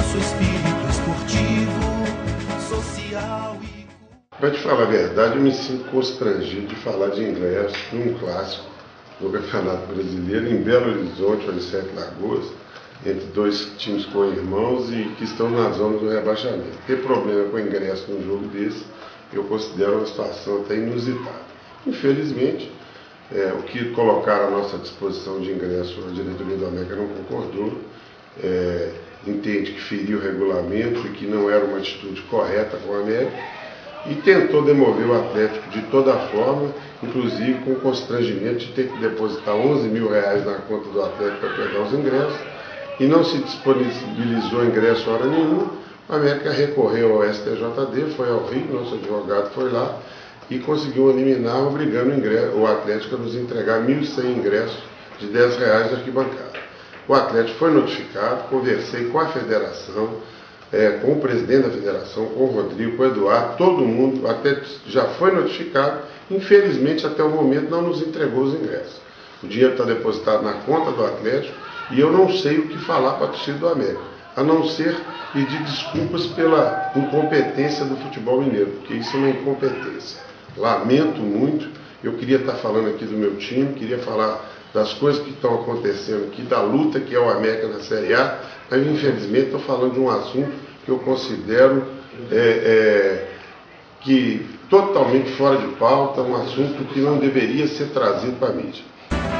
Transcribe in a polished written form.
nosso espírito esportivo, social e... Para te falar a verdade, eu me sinto constrangido de falar de ingresso num clássico do Campeonato Brasileiro em Belo Horizonte ou em Sete Lagoas, entre dois times co-irmãos e que estão na zona do rebaixamento. Ter problema com ingresso num jogo desse, eu considero uma situação até inusitada. Infelizmente, o que colocaram à nossa disposição de ingresso, a diretoria do América não concordou, entende que feriu o regulamento e que não era uma atitude correta com o América, e tentou demover o Atlético de toda forma, inclusive com o constrangimento de ter que depositar R$11 mil na conta do Atlético para pegar os ingressos, e não se disponibilizou ingresso hora nenhuma. A América recorreu ao STJD, foi ao Rio, nosso advogado foi lá e conseguiu eliminar, obrigando o Atlético a nos entregar 1.100 ingressos de R$10 de arquibancada. O Atlético foi notificado, conversei com a federação, com o presidente da federação, com o Rodrigo, com o Eduardo, todo mundo, até já foi notificado. Infelizmente, até o momento, não nos entregou os ingressos. O dinheiro está depositado na conta do Atlético e eu não sei o que falar para a torcida do América, a não ser pedir desculpas pela incompetência do futebol mineiro, porque isso é uma incompetência. Lamento muito, eu queria estar falando aqui do meu time, queria falar das coisas que estão acontecendo aqui, da luta que é o América na Série A, mas infelizmente estou falando de um assunto que eu considero que totalmente fora de pauta, um assunto que não deveria ser trazido para a mídia.